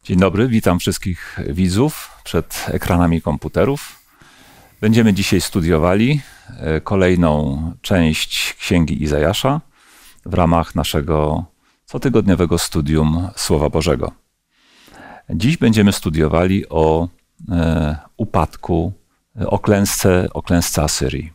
Dzień dobry, witam wszystkich widzów przed ekranami komputerów. Będziemy dzisiaj studiowali kolejną część Księgi Izajasza w ramach naszego cotygodniowego studium Słowa Bożego. Dziś będziemy studiowali o upadku, o klęsce Asyrii.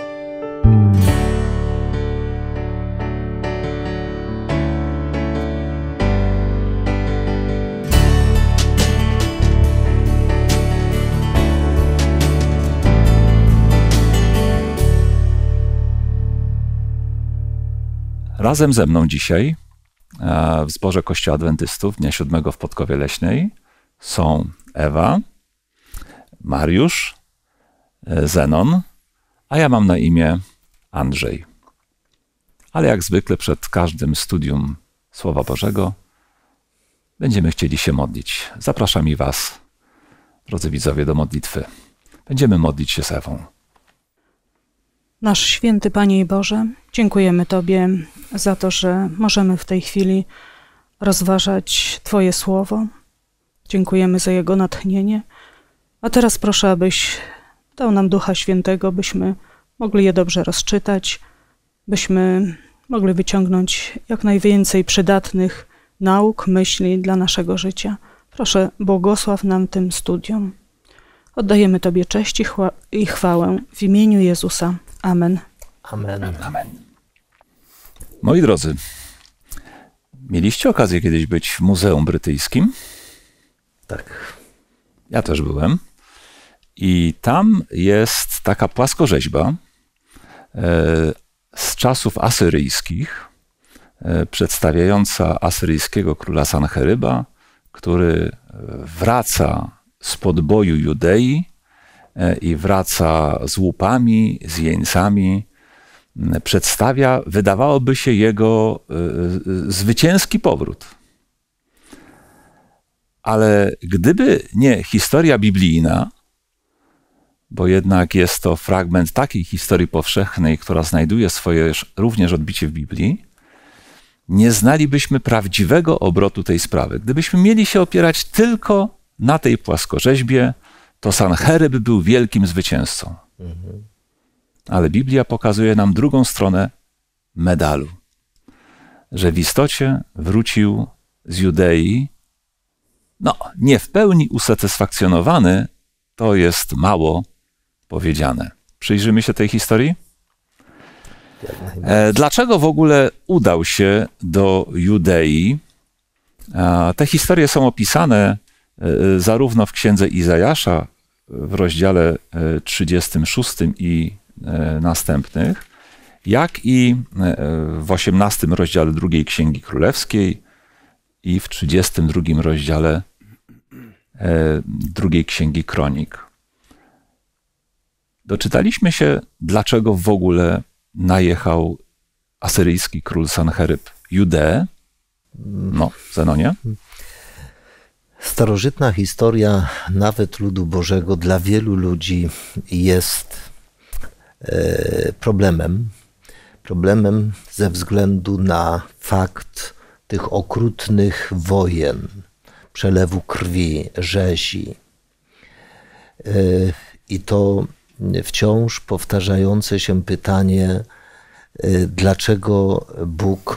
Razem ze mną dzisiaj w zborze Kościoła Adwentystów Dnia Siódmego w Podkowie Leśnej są Ewa, Mariusz, Zenon, a ja mam na imię Andrzej. Ale jak zwykle przed każdym studium Słowa Bożego będziemy chcieli się modlić. Zapraszam i Was, drodzy widzowie, do modlitwy. Będziemy modlić się z Ewą. Nasz święty Panie i Boże, dziękujemy Tobie za to, że możemy w tej chwili rozważać Twoje słowo. Dziękujemy za jego natchnienie. A teraz proszę, abyś dał nam Ducha Świętego, byśmy mogli je dobrze rozczytać, byśmy mogli wyciągnąć jak najwięcej przydatnych nauk, myśli dla naszego życia. Proszę, błogosław nam tym studiom. Oddajemy Tobie cześć i chwałę w imieniu Jezusa. Amen. Amen. Amen. Moi drodzy, mieliście okazję kiedyś być w Muzeum Brytyjskim? Tak. Ja też byłem. I tam jest taka płaskorzeźba z czasów asyryjskich, przedstawiająca asyryjskiego króla Sancheryba, który wraca z podboju Judei i wraca z łupami, z jeńcami, przedstawia, wydawałoby się, jego zwycięski powrót. Ale gdyby nie historia biblijna, bo jednak jest to fragment takiej historii powszechnej, która znajduje swoje również odbicie w Biblii, nie znalibyśmy prawdziwego obrotu tej sprawy. Gdybyśmy mieli się opierać tylko na tej płaskorzeźbie, to Sancheryb był wielkim zwycięzcą. Ale Biblia pokazuje nam drugą stronę medalu. Że w istocie wrócił z Judei, nie w pełni usatysfakcjonowany, to jest mało powiedziane. Przyjrzymy się tej historii? Dlaczego w ogóle udał się do Judei? Te historie są opisane zarówno w Księdze Izajasza w rozdziale 36 i następnych, jak i w 18 rozdziale drugiej Księgi Królewskiej i w 32 rozdziale drugiej Księgi Kronik. Doczytaliśmy się, dlaczego w ogóle najechał asyryjski król Sancheryb Judeę. Zenonie? Starożytna historia nawet ludu Bożego dla wielu ludzi jest problemem. Problemem ze względu na fakt tych okrutnych wojen, przelewu krwi, rzezi. I to wciąż powtarzające się pytanie, dlaczego Bóg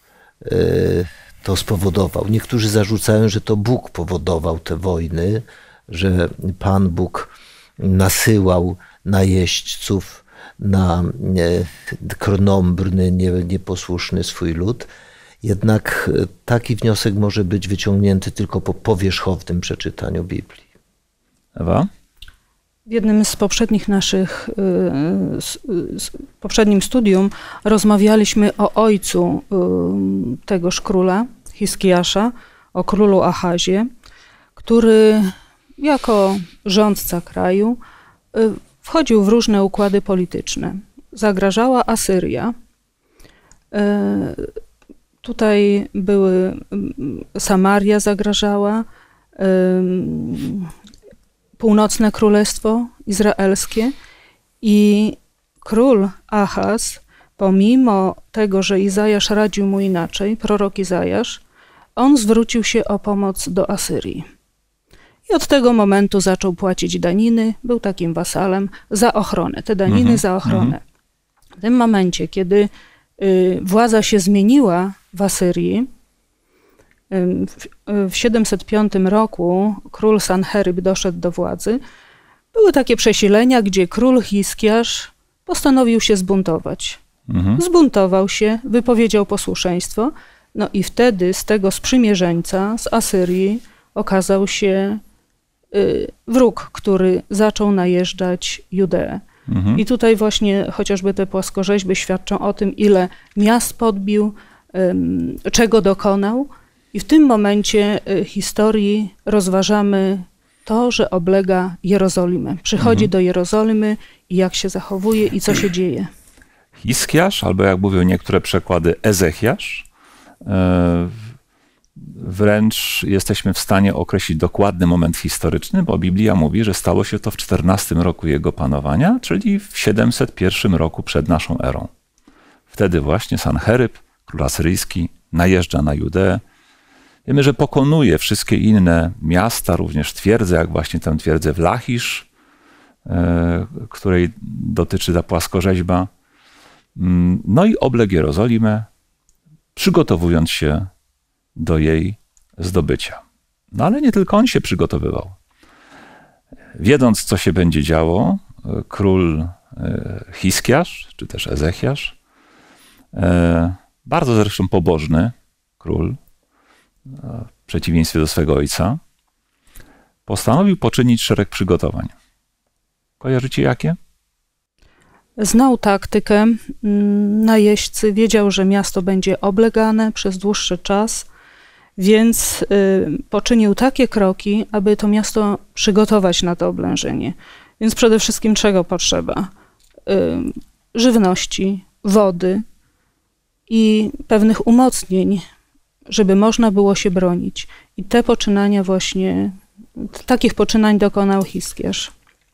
to spowodował. Niektórzy zarzucają, że to Bóg powodował te wojny, że Pan Bóg nasyłał najeźdźców na krnąbrny, nieposłuszny swój lud. Jednak taki wniosek może być wyciągnięty tylko po powierzchownym przeczytaniu Biblii. Ewa? W jednym z poprzednich naszych, poprzednim studium rozmawialiśmy o ojcu tegoż króla, Hiskiasza, o królu Achazie, który jako rządca kraju wchodził w różne układy polityczne. Zagrażała Asyria. Tutaj Samaria zagrażała, północne królestwo izraelskie i król Achaz, pomimo tego, że Izajasz radził mu inaczej, prorok Izajasz, on zwrócił się o pomoc do Asyrii. I od tego momentu zaczął płacić daniny, był takim wasalem za ochronę, te daniny za ochronę. W tym momencie, kiedy władza się zmieniła w Asyrii, w 705 roku król Sancheryb doszedł do władzy, były takie przesilenia, gdzie król Hiskiasz postanowił się zbuntować. Zbuntował się, wypowiedział posłuszeństwo, no i wtedy z tego sprzymierzeńca, z Asyrii, okazał się wróg, który zaczął najeżdżać Judeę. I tutaj właśnie chociażby te płaskorzeźby świadczą o tym, ile miast podbił, czego dokonał. I w tym momencie historii rozważamy to, że oblega Jerozolimę. Przychodzi do Jerozolimy i jak się zachowuje i co się dzieje. Hiskiasz, albo jak mówią niektóre przekłady, Ezechiasz. Wręcz jesteśmy w stanie określić dokładny moment historyczny, bo Biblia mówi, że stało się to w 14 roku jego panowania, czyli w 701 roku przed naszą erą. Wtedy właśnie Sancheryb, król asyryjski, najeżdża na Judeę. Wiemy, że pokonuje wszystkie inne miasta, również twierdzę, jak właśnie tę twierdzę w Lachisz, której dotyczy ta płaskorzeźba. No i obległ Jerozolimę, przygotowując się do jej zdobycia. No ale nie tylko on się przygotowywał. Wiedząc, co się będzie działo, król Hiskiasz, czy też Ezechiasz, bardzo zresztą pobożny król, w przeciwieństwie do swego ojca, postanowił poczynić szereg przygotowań. Kojarzycie jakie? Znał taktykę najeźdźcy, wiedział, że miasto będzie oblegane przez dłuższy czas, więc poczynił takie kroki, aby to miasto przygotować na to oblężenie. Więc przede wszystkim czego potrzeba? Żywności, wody i pewnych umocnień, żeby można było się bronić. I te poczynania właśnie, takich poczynań dokonał Hiskiasz.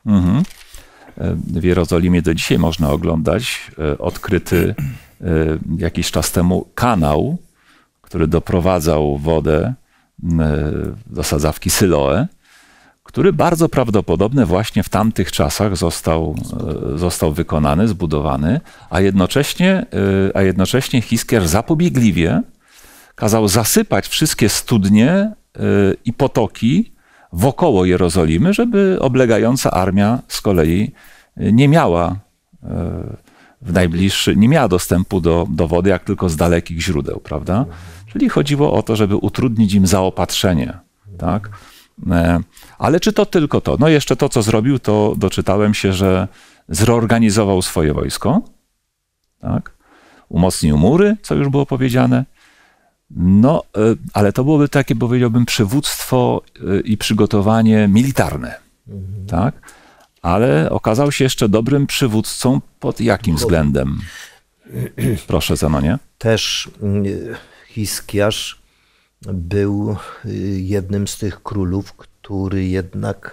W Jerozolimie do dzisiaj można oglądać odkryty jakiś czas temu kanał, który doprowadzał wodę do sadzawki Syloe, który bardzo prawdopodobnie właśnie w tamtych czasach został wykonany, zbudowany, a jednocześnie Hiskiasz zapobiegliwie kazał zasypać wszystkie studnie i potoki wokoło Jerozolimy, żeby oblegająca armia z kolei nie miała nie miała dostępu do wody, jak tylko z dalekich źródeł, prawda? Czyli chodziło o to, żeby utrudnić im zaopatrzenie, tak? Ale czy to tylko to? No jeszcze to, co zrobił, to doczytałem się, że zreorganizował swoje wojsko, tak? Umocnił mury, co już było powiedziane. No, ale to byłoby takie, powiedziałbym, przywództwo i przygotowanie militarne, tak? Ale okazał się jeszcze dobrym przywódcą pod jakim względem? Proszę, Zenonie. Też Hiskiasz był jednym z tych królów, który jednak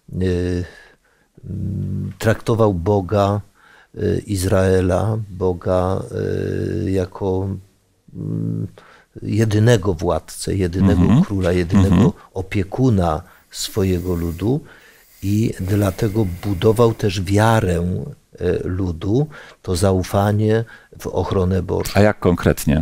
traktował Boga Izraela, Boga jako jedynego władcę, jedynego króla, jedynego opiekuna swojego ludu i dlatego budował też wiarę ludu, to zaufanie w ochronę Bożą. A jak konkretnie?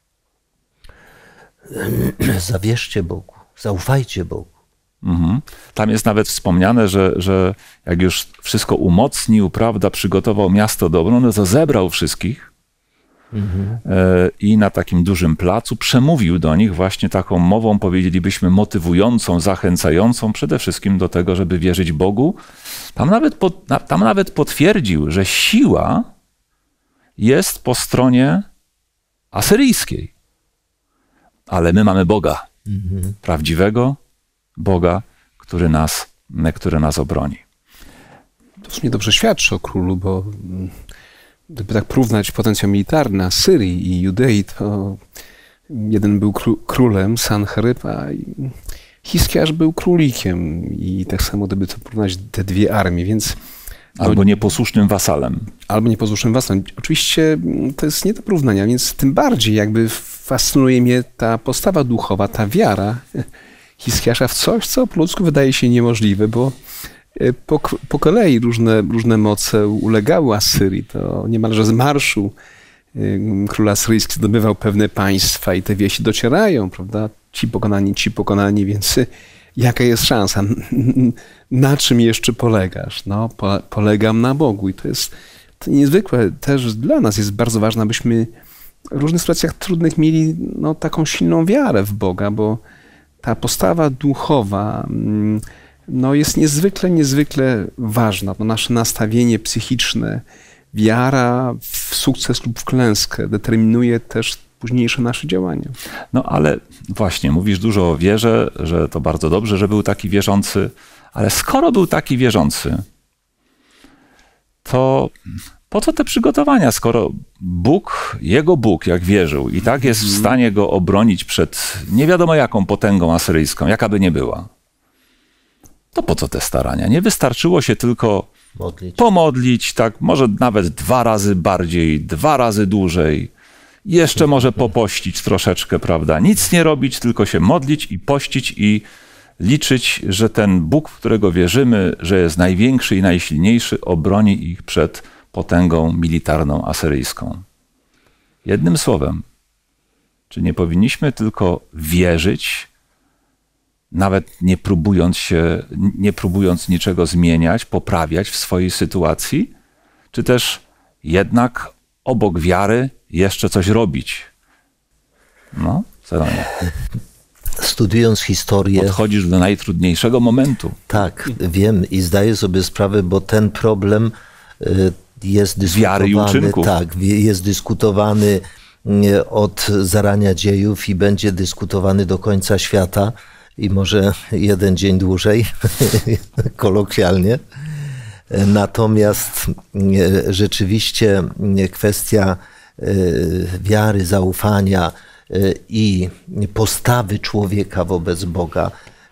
Zawierzcie Bogu, zaufajcie Bogu. Tam jest nawet wspomniane, że jak już wszystko umocnił, prawda, przygotował miasto do obrony, to zebrał wszystkich i na takim dużym placu przemówił do nich właśnie taką mową, powiedzielibyśmy, motywującą, zachęcającą przede wszystkim do tego, żeby wierzyć Bogu. Tam nawet potwierdził, że siła jest po stronie asyryjskiej. Ale my mamy Boga, prawdziwego Boga, który nas obroni. To w sumie dobrze świadczy o królu, bo gdyby tak porównać potencjał militarny Asyrii i Judei, to jeden był królem, Sancheryb, a Hiskiasz był królikiem. I tak samo gdyby to porównać te dwie armie, więc... Albo nieposłusznym wasalem. Albo nieposłusznym wasalem. Oczywiście to jest nie do porównania, więc tym bardziej jakby w fascynuje mnie ta postawa duchowa, ta wiara Hiskiasza w coś, co po ludzku wydaje się niemożliwe, bo po kolei różne moce ulegały Asyrii. To niemalże z marszu król asyryjski zdobywał pewne państwa i te wieści docierają, prawda? Ci pokonani, więc jaka jest szansa? Na czym jeszcze polegasz? No, polegam na Bogu i to niezwykłe też dla nas jest bardzo ważne, abyśmy w różnych sytuacjach trudnych mieli taką silną wiarę w Boga, bo ta postawa duchowa jest niezwykle ważna. To nasze nastawienie psychiczne, wiara w sukces lub w klęskę determinuje też późniejsze nasze działania. No ale właśnie, mówisz dużo o wierze, że to bardzo dobrze, że był taki wierzący, ale skoro był taki wierzący, to po co te przygotowania, skoro jego Bóg, jak wierzył, i tak jest w stanie go obronić przed nie wiadomo jaką potęgą asyryjską, jaka by nie była, to po co te starania? Nie wystarczyło się tylko pomodlić, tak, może nawet 2 razy bardziej, 2 razy dłużej, jeszcze może popościć troszeczkę, prawda? Nic nie robić, tylko się modlić i pościć i liczyć, że ten Bóg, w którego wierzymy, że jest największy i najsilniejszy, obroni ich przed potęgą militarną asyryjską. Jednym słowem, czy nie powinniśmy tylko wierzyć, nawet nie próbując niczego zmieniać, poprawiać w swojej sytuacji, czy też jednak obok wiary jeszcze coś robić? No, Zeronie. Studiując historię... Podchodzisz do najtrudniejszego momentu. Tak, wiem i zdaję sobie sprawę, bo ten problem jest dyskutowany. Wiary i uczynków. Tak, jest dyskutowany od zarania dziejów i będzie dyskutowany do końca świata i może jeden dzień dłużej, kolokwialnie. Natomiast rzeczywiście kwestia wiary, zaufania i postawy człowieka wobec Boga,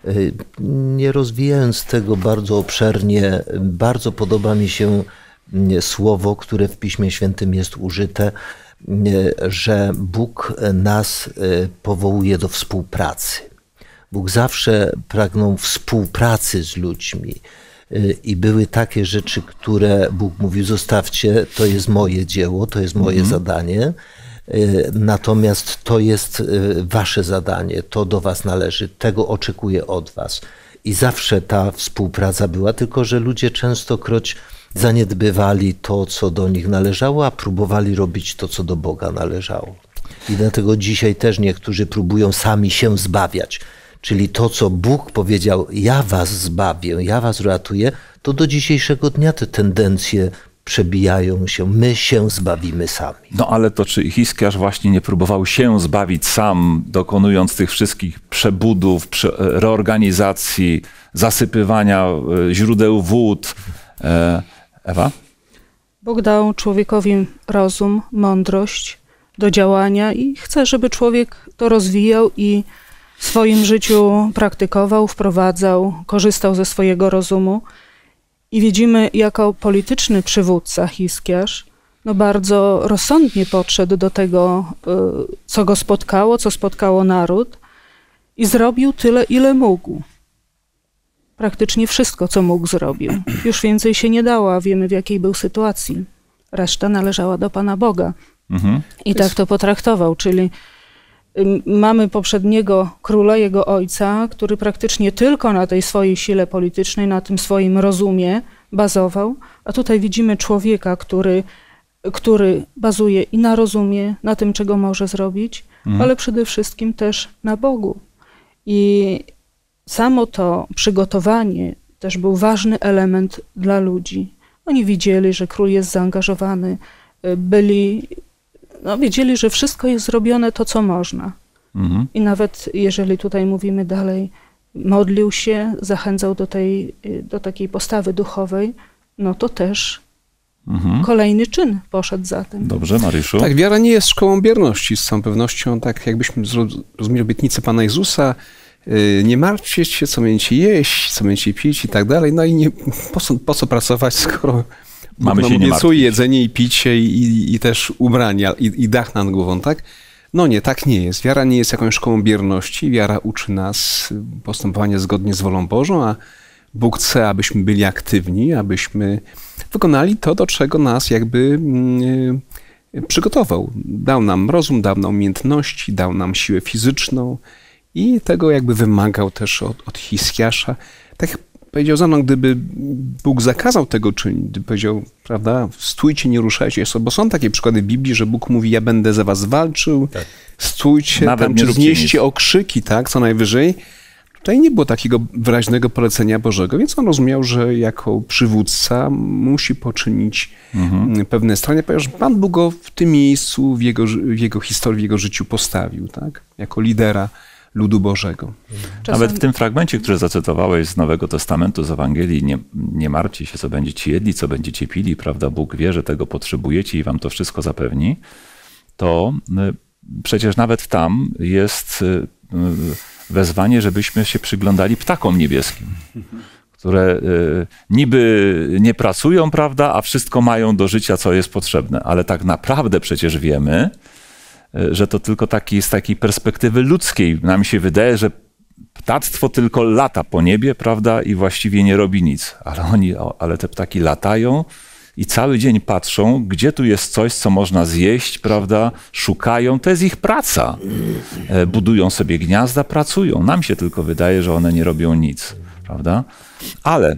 nie rozwijając tego bardzo obszernie, bardzo podoba mi się słowo, które w Piśmie Świętym jest użyte, że Bóg nas powołuje do współpracy. Bóg zawsze pragnął współpracy z ludźmi. I były takie rzeczy, które Bóg mówił, zostawcie, to jest moje dzieło, to jest moje zadanie, natomiast to jest wasze zadanie, to do was należy, tego oczekuję od was. I zawsze ta współpraca była, tylko że ludzie częstokroć zaniedbywali to, co do nich należało, a próbowali robić to, co do Boga należało. I dlatego dzisiaj też niektórzy próbują sami się zbawiać. Czyli to, co Bóg powiedział, ja was zbawię, ja was ratuję, to do dzisiejszego dnia te tendencje przebijają się, my się zbawimy sami. No ale to czy Hiskiasz właśnie nie próbował się zbawić sam, dokonując tych wszystkich przebudów, reorganizacji, zasypywania źródeł wód? Ewa? Bóg dał człowiekowi rozum, mądrość do działania i chce, żeby człowiek to rozwijał i w swoim życiu praktykował, wprowadzał, korzystał ze swojego rozumu. I widzimy, jako polityczny przywódca Hiskiasz bardzo rozsądnie podszedł do tego, co go spotkało, co spotkało naród i zrobił tyle, ile mógł. Praktycznie wszystko, co mógł, zrobił. Już więcej się nie dało, a wiemy, w jakiej był sytuacji. Reszta należała do Pana Boga. I tak to potraktował, czyli mamy poprzedniego króla, jego ojca, który praktycznie tylko na tej swojej sile politycznej, na tym swoim rozumie bazował, a tutaj widzimy człowieka, który bazuje i na rozumie, na tym, czego może zrobić, ale przede wszystkim też na Bogu. I samo to przygotowanie też był ważny element dla ludzi. Oni widzieli, że król jest zaangażowany, wiedzieli, że wszystko jest zrobione to, co można. I nawet jeżeli tutaj mówimy dalej, modlił się, zachęcał do takiej postawy duchowej, no to też kolejny czyn poszedł za tym. Dobrze, Mariuszu? Tak, wiara nie jest szkołą bierności. Z całą pewnością, tak jakbyśmy zrozumieli obietnicę Pana Jezusa, nie martwcie się, co będziecie jeść, co będziecie pić i tak dalej. No i po co pracować, skoro mamy się obiecuje jedzenie i picie i też ubrania i dach nad głową, tak? No nie, tak nie jest. Wiara nie jest jakąś szkołą bierności. Wiara uczy nas postępowania zgodnie z wolą Bożą, a Bóg chce, abyśmy byli aktywni, abyśmy wykonali to, do czego nas jakby przygotował. Dał nam rozum, dał nam umiejętności, dał nam siłę fizyczną i tego jakby wymagał też od Hiskiasza. Tak jak powiedział Zanon, gdyby Bóg zakazał tego czynić, gdyby powiedział, prawda, stójcie, nie ruszajcie, bo są takie przykłady w Biblii, że Bóg mówi, ja będę za was walczył, tak. Stójcie, nawet tam, czy znieście okrzyki, tak, co najwyżej. Tutaj nie było takiego wyraźnego polecenia Bożego, więc on rozumiał, że jako przywódca musi poczynić pewne starania, ponieważ Pan Bóg go w tym miejscu, w jego historii, w jego życiu postawił, tak, jako lidera ludu Bożego. Nawet w tym fragmencie, który zacytowałeś z Nowego Testamentu, z Ewangelii, nie martwcie się, co będziecie jedli, co będziecie pili, prawda? Bóg wie, że tego potrzebujecie i wam to wszystko zapewni. To przecież nawet tam jest wezwanie, żebyśmy się przyglądali ptakom niebieskim, które niby nie pracują, prawda, a wszystko mają do życia, co jest potrzebne. Ale tak naprawdę przecież wiemy, że to tylko z takiej perspektywy ludzkiej. Nam się wydaje, że ptactwo tylko lata po niebie, prawda, i właściwie nie robi nic. Ale te ptaki latają i cały dzień patrzą, gdzie tu jest coś, co można zjeść, prawda, szukają. To jest ich praca. Budują sobie gniazda, pracują. Nam się tylko wydaje, że one nie robią nic, prawda? Ale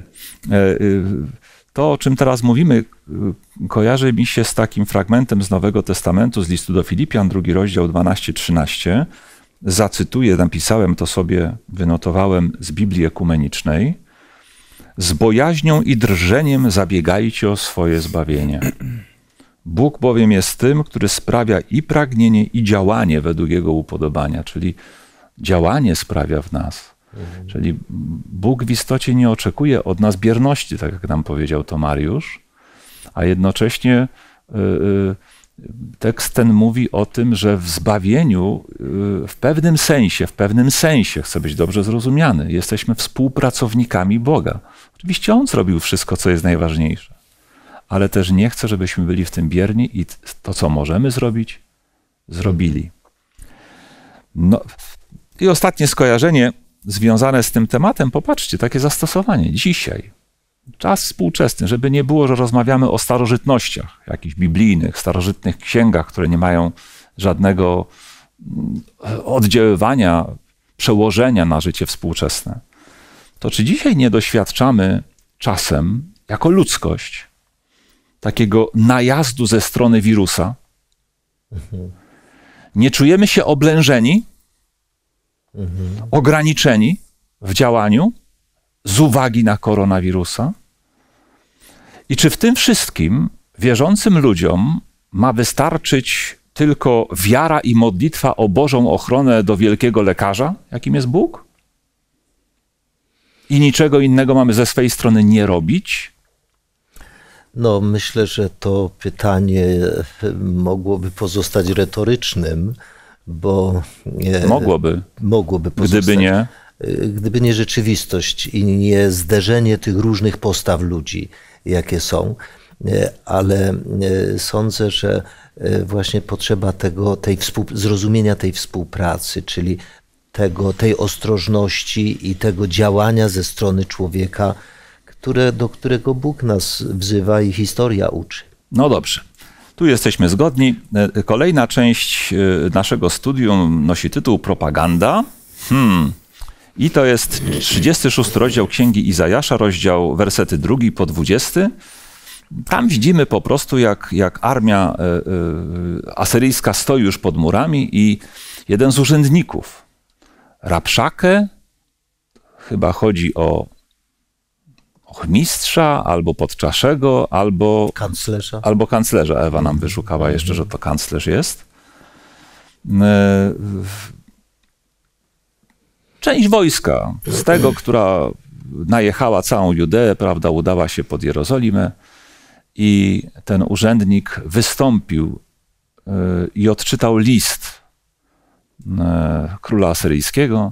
to, o czym teraz mówimy, kojarzy mi się z takim fragmentem z Nowego Testamentu, z listu do Filipian, 2 rozdział 12-13. Zacytuję, napisałem to sobie, wynotowałem z Biblii Ekumenicznej. Z bojaźnią i drżeniem zabiegajcie o swoje zbawienie. Bóg bowiem jest tym, który sprawia i pragnienie, i działanie według Jego upodobania, czyli działanie sprawia w nas. Czyli Bóg w istocie nie oczekuje od nas bierności, tak jak nam powiedział to Mariusz, a jednocześnie tekst ten mówi o tym, że w zbawieniu w pewnym sensie, chcę być dobrze zrozumiany, jesteśmy współpracownikami Boga. Oczywiście On zrobił wszystko, co jest najważniejsze, ale też nie chce, żebyśmy byli w tym bierni i to, co możemy zrobić, zrobili. No, i ostatnie skojarzenie związane z tym tematem, popatrzcie, takie zastosowanie dzisiaj. Czas współczesny, żeby nie było, że rozmawiamy o starożytnościach, jakichś biblijnych, starożytnych księgach, które nie mają żadnego oddziaływania, przełożenia na życie współczesne. To czy dzisiaj nie doświadczamy czasem, jako ludzkość, takiego najazdu ze strony wirusa? Nie czujemy się oblężeni, ograniczeni w działaniu z uwagi na koronawirusa? I czy w tym wszystkim wierzącym ludziom ma wystarczyć tylko wiara i modlitwa o Bożą ochronę do wielkiego lekarza, jakim jest Bóg? I niczego innego mamy ze swej strony nie robić? No, myślę, że to pytanie mogłoby pozostać retorycznym, bo... Mogłoby pozostać. Gdyby nie rzeczywistość i nie zderzenie tych różnych postaw ludzi, jakie są, ale sądzę, że właśnie potrzeba zrozumienia tej współpracy, czyli tej ostrożności i tego działania ze strony człowieka, do którego Bóg nas wzywa i historia uczy. No dobrze. Tu jesteśmy zgodni. Kolejna część naszego studium nosi tytuł Propaganda. I to jest 36 rozdział Księgi Izajasza, wersety 2 po 20. Tam widzimy po prostu, jak armia asyryjska stoi już pod murami i jeden z urzędników, Rabszakę, chyba chodzi o ochmistrza, albo podczaszego, albo kanclerza. Ewa nam wyszukała jeszcze, że to kanclerz jest. Część wojska z tego, która najechała całą Judeę, prawda, udała się pod Jerozolimę i ten urzędnik wystąpił i odczytał list króla asyryjskiego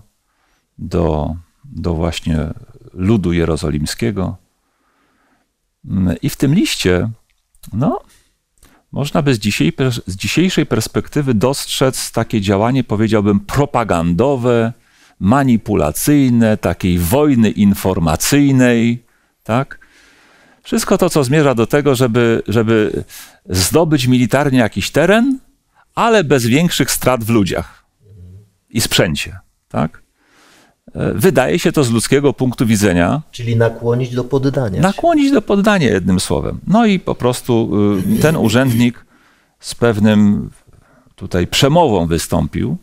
do właśnie ludu jerozolimskiego. I w tym liście, można by z dzisiejszej perspektywy dostrzec takie działanie, powiedziałbym, propagandowe, manipulacyjne, takiej wojny informacyjnej, tak? Wszystko to, co zmierza do tego, żeby zdobyć militarnie jakiś teren, ale bez większych strat w ludziach i sprzęcie, tak? Wydaje się to z ludzkiego punktu widzenia. Czyli nakłonić do poddania. Nakłonić do poddania, jednym słowem. No i po prostu ten urzędnik z pewnym tutaj przemową wystąpił.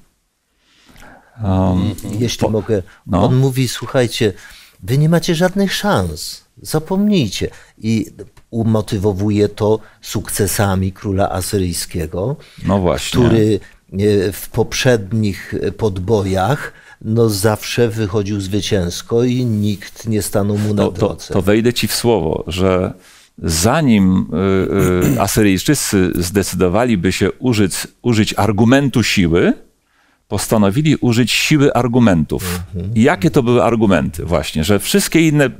Jeśli mogę, on mówi, słuchajcie, wy nie macie żadnych szans, zapomnijcie. I umotywowuje to sukcesami króla asyryjskiego, No właśnie. który w poprzednich podbojach zawsze wychodził zwycięsko i nikt nie stanął mu na drodze. To wejdę ci w słowo, że zanim Asyryjczycy zdecydowaliby się użyć argumentu siły, postanowili użyć siły argumentów. I jakie to były argumenty? Właśnie, że wszystkie inne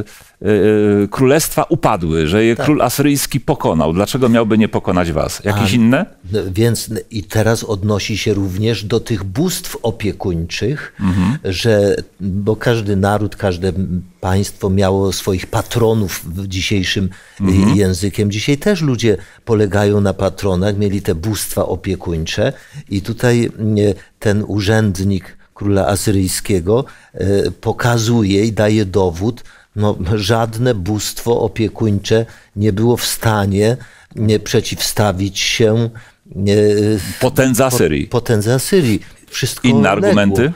królestwa upadły, że je król asyryjski pokonał. Dlaczego miałby nie pokonać was? Jakieś inne? Więc i teraz odnosi się również do tych bóstw opiekuńczych, bo każdy naród, każde państwo miało swoich patronów dzisiejszym językiem. Dzisiaj też ludzie polegają na patronach, mieli te bóstwa opiekuńcze i tutaj ten urzędnik króla asyryjskiego pokazuje i daje dowód, żadne bóstwo opiekuńcze nie było w stanie przeciwstawić się potędze Asyrii. Potędze Asyrii. Wszystko inne legło. argumenty?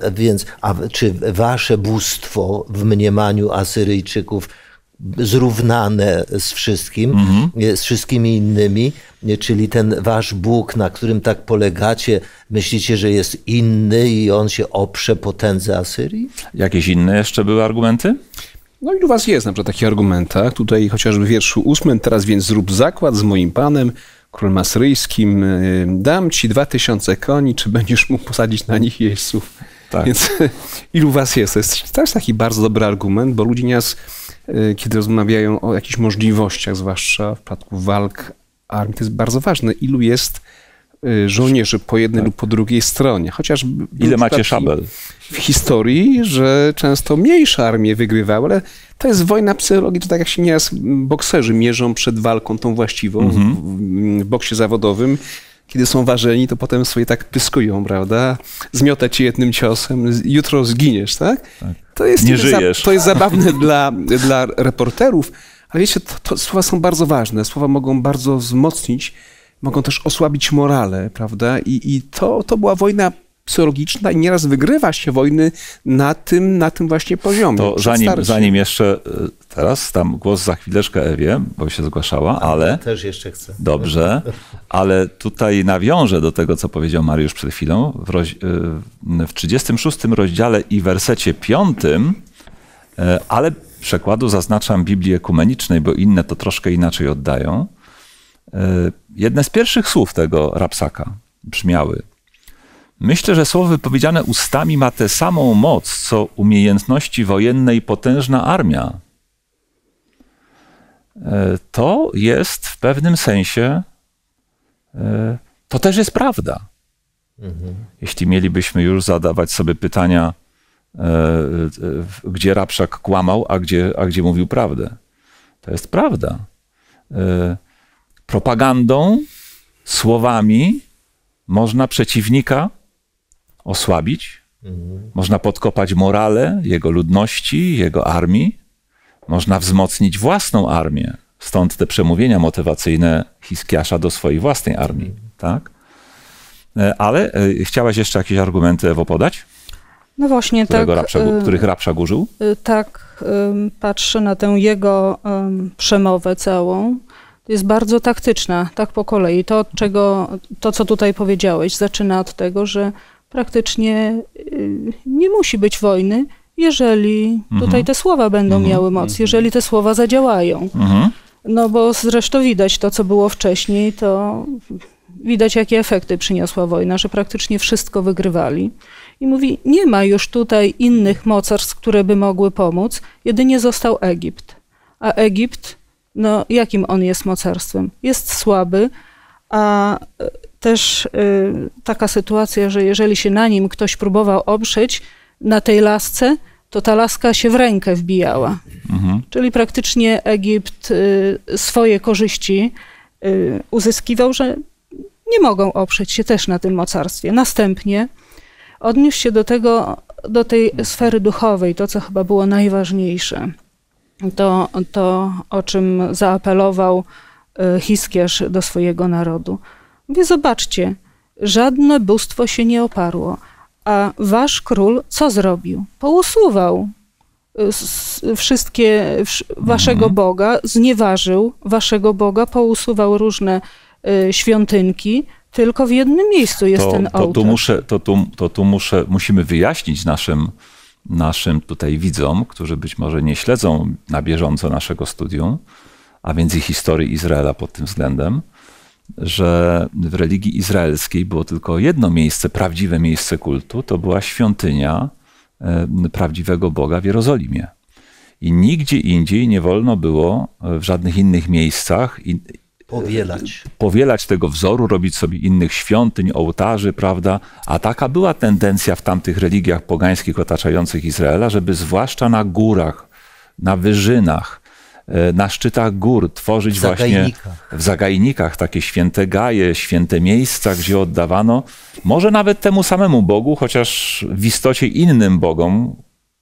Czy wasze bóstwo w mniemaniu Asyryjczyków zrównane z wszystkim, z wszystkimi innymi, czyli ten wasz Bóg, na którym tak polegacie, myślicie, że jest inny i on się oprze potędze Asyrii? Jakieś inne jeszcze były argumenty? No i u was jest na przykład taki argumentach. Tutaj chociażby w wierszu 8, teraz więc zrób zakład z moim panem, królem asyryjskim, dam ci 2000 koni, czy będziesz mógł posadzić na nich jeźdźców? Tak. Więc ilu was jest? To jest też taki bardzo dobry argument, bo ludzie nieraz, kiedy rozmawiają o jakichś możliwościach, zwłaszcza w przypadku walk armii, to jest bardzo ważne. Ilu jest żołnierzy po jednej lub po drugiej stronie. Chociaż ile macie szabel? W historii, że często mniejsze armie wygrywały, ale to jest wojna psychologiczna, tak jak się nieraz bokserzy mierzą przed walką tą właściwą w boksie zawodowym. Kiedy są ważeni, to potem sobie tak pyskują, prawda? Zmiotę cię jednym ciosem, jutro zginiesz, tak? To jest nie żyjesz. To jest zabawne dla reporterów, ale wiecie, to słowa są bardzo ważne. Słowa mogą bardzo wzmocnić, mogą też osłabić morale, prawda? I to była wojna psychologiczna i nieraz wygrywa się wojny na tym właśnie poziomie. To zanim jeszcze teraz dam głos za chwileczkę Ewie, bo się zgłaszała, ale... Ja też jeszcze chcę. Dobrze, ale tutaj nawiążę do tego, co powiedział Mariusz przed chwilą. W 36 rozdziale i wersecie 5, ale przekładu zaznaczam Biblii Ekumenicznej, bo inne to troszkę inaczej oddają. Jedne z pierwszych słów tego Rabsaka brzmiały: myślę, że słowo wypowiedziane ustami ma tę samą moc, co umiejętności wojenne i potężna armia. To jest w pewnym sensie, to też jest prawda. Jeśli mielibyśmy już zadawać sobie pytania, gdzie Rabszak kłamał, a gdzie mówił prawdę. To jest prawda. Propagandą, słowami można przeciwnika osłabić, można podkopać morale jego ludności, jego armii, można wzmocnić własną armię. Stąd te przemówienia motywacyjne Hiskiasza do swojej własnej armii. Tak? Ale chciałaś jeszcze jakieś argumenty, Ewo, podać? No właśnie, których Rabszak użył? Tak, patrzę na tę jego przemowę całą. To jest bardzo taktyczna, tak po kolei. To, co tutaj powiedziałeś, zaczyna od tego, że praktycznie nie musi być wojny, jeżeli tutaj te słowa będą miały moc, jeżeli te słowa zadziałają. No bo zresztą widać to, co było wcześniej, to widać, jakie efekty przyniosła wojna, że praktycznie wszystko wygrywali. I mówi, nie ma już tutaj innych mocarstw, które by mogły pomóc, jedynie został Egipt. A Egipt no jakim on jest mocarstwem? Jest słaby, a też taka sytuacja, że jeżeli się na nim ktoś próbował oprzeć, na tej lasce, to ta laska się w rękę wbijała. Czyli praktycznie Egipt swoje korzyści uzyskiwał, że nie mogą oprzeć się też na tym mocarstwie. Następnie odniósł się do tej sfery duchowej, to co chyba było najważniejsze. To o czym zaapelował Hiskiarz do swojego narodu. Mówi, zobaczcie, żadne bóstwo się nie oparło, a wasz król co zrobił? Pousuwał wszystkie waszego Boga, znieważył waszego Boga, pousuwał różne świątynki, tylko w jednym miejscu jest ten ołtarz. Musimy wyjaśnić naszym tutaj widzom, którzy być może nie śledzą na bieżąco naszego studium, a więc i historii Izraela pod tym względem, że w religii izraelskiej było tylko jedno miejsce, prawdziwe miejsce kultu, to była świątynia prawdziwego Boga w Jerozolimie. I nigdzie indziej nie wolno było w żadnych innych miejscach powielać tego wzoru, robić sobie innych świątyń, ołtarzy, prawda? A taka była tendencja w tamtych religiach pogańskich otaczających Izraela, żeby zwłaszcza na górach, na wyżynach, na szczytach gór tworzyć właśnie w zagajnikach takie święte gaje, święte miejsca, gdzie oddawano może nawet temu samemu Bogu, chociaż w istocie innym bogom,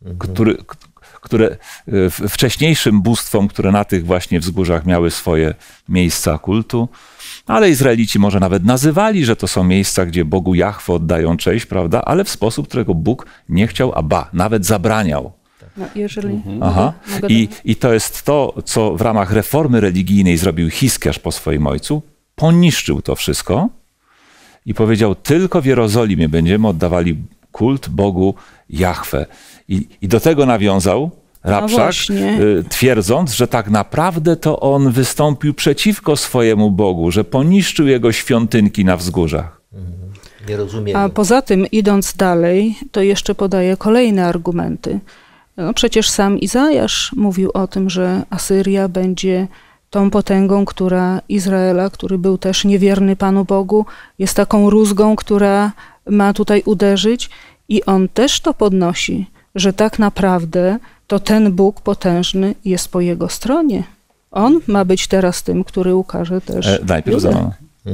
które wcześniejszym bóstwom, które na tych właśnie wzgórzach miały swoje miejsca kultu, ale Izraelici może nawet nazywali, że to są miejsca, gdzie Bogu Jahwe oddają cześć, prawda, ale w sposób, którego Bóg nie chciał, nawet zabraniał. No, jeżeli... I to jest to, co w ramach reformy religijnej zrobił Hiskiarz po swoim ojcu. Poniszczył to wszystko i powiedział, tylko w Jerozolimie będziemy oddawali kult Bogu Jahwe. I do tego nawiązał Rabszak, twierdząc, że tak naprawdę to on wystąpił przeciwko swojemu Bogu, że poniszczył jego świątynki na wzgórzach. Nie rozumiem. A poza tym, idąc dalej, to jeszcze podaje kolejne argumenty. No przecież sam Izajasz mówił o tym, że Asyria będzie tą potęgą, Izraela, który był też niewierny Panu Bogu, jest taką rózgą, która ma tutaj uderzyć, i on też to podnosi, że tak naprawdę to ten Bóg potężny jest po jego stronie. On ma być teraz tym, który ukaże też najpierw za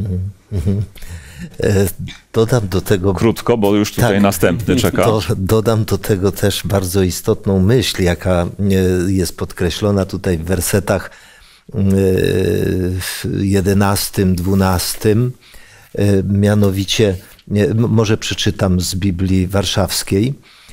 Dodam do tego... Krótko, bo już tutaj następny czeka. Dodam do tego też bardzo istotną myśl, jaka jest podkreślona tutaj w wersetach 11, 12. Mianowicie, może przeczytam z Biblii Warszawskiej.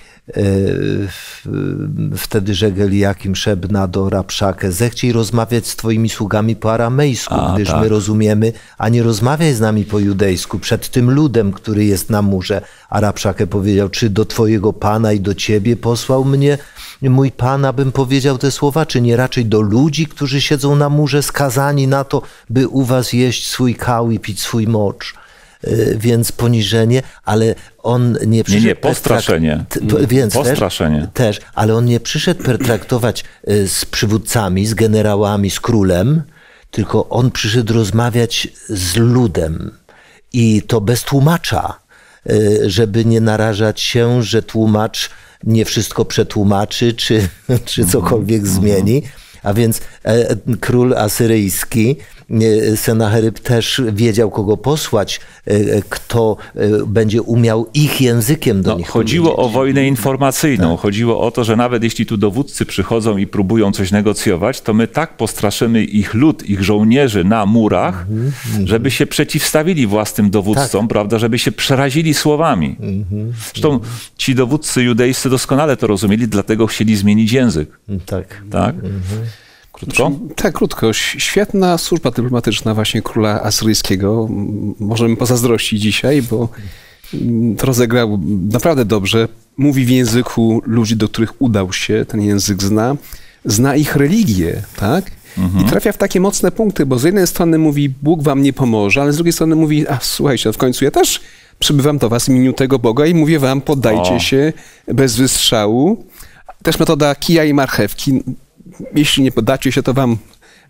Wtedy rzekł Eliakim Szebna do Rabszakę: zechciej rozmawiać z twoimi sługami po aramejsku, gdyż my rozumiemy, a nie rozmawiaj z nami po judejsku przed tym ludem, który jest na murze. A Rabszakę powiedział: czy do twojego pana i do ciebie posłał mnie mój pan, abym powiedział te słowa, czy nie raczej do ludzi, którzy siedzą na murze, skazani na to, by u was jeść swój kał i pić swój mocz? Więc poniżenie, ale on nie przyszedł... Nie, postraszenie. Postraszenie. Też, ale on nie przyszedł pertraktować z przywódcami, z generałami, z królem, tylko on przyszedł rozmawiać z ludem. I to bez tłumacza, żeby nie narażać się, że tłumacz nie wszystko przetłumaczy, czy cokolwiek zmieni. A więc król asyryjski, Senacheryb, też wiedział, kogo posłać, kto będzie umiał ich językiem do nich chodziło powiedzieć. O wojnę informacyjną. Chodziło o to, że nawet jeśli tu dowódcy przychodzą i próbują coś negocjować, to my tak postraszymy ich lud, ich żołnierzy na murach, żeby się przeciwstawili własnym dowódcom, prawda, żeby się przerazili słowami. Zresztą ci dowódcy judejscy doskonale to rozumieli, dlatego chcieli zmienić język. Tak? Krótko? Tak, krótko. Świetna służba dyplomatyczna właśnie króla asyryjskiego. Możemy pozazdrościć dzisiaj, bo to rozegrał naprawdę dobrze. Mówi w języku ludzi, do których udał się, ten język zna ich religię, tak? I trafia w takie mocne punkty, bo z jednej strony mówi: Bóg wam nie pomoże, ale z drugiej strony mówi: a słuchajcie, w końcu ja też przybywam do was w imieniu tego Boga i mówię wam, poddajcie się bez wystrzału. Też metoda kija i marchewki. Jeśli nie poddacie się, to wam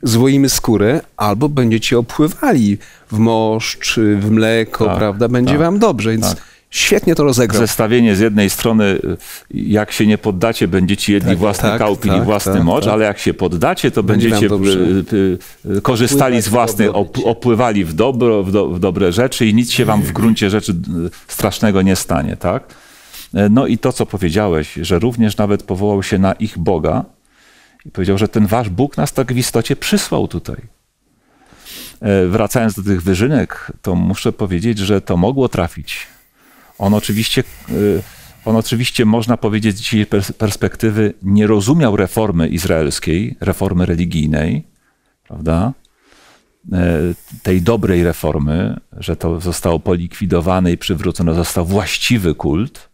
złoimy skórę, albo będziecie opływali w moszcz, w mleko, Tak, prawda? Będzie tak, wam dobrze, więc tak. świetnie to rozegrał. Zestawienie z jednej strony, jak się nie poddacie, będziecie jedli własny kał, pili własny mocz, ale jak się poddacie, to będziecie korzystali z własnej, opływali w dobre rzeczy i nic się wam w gruncie rzeczy strasznego nie stanie, tak? No i to, co powiedziałeś, że również nawet powołał się na ich Boga i powiedział, że ten wasz Bóg nas tak w istocie przysłał tutaj. Wracając do tych wyżynek, to muszę powiedzieć, że to mogło trafić. On oczywiście, można powiedzieć z dzisiejszej perspektywy, nie rozumiał reformy izraelskiej, reformy religijnej, prawda? Tej dobrej reformy, że to zostało polikwidowane i przywrócone został właściwy kult,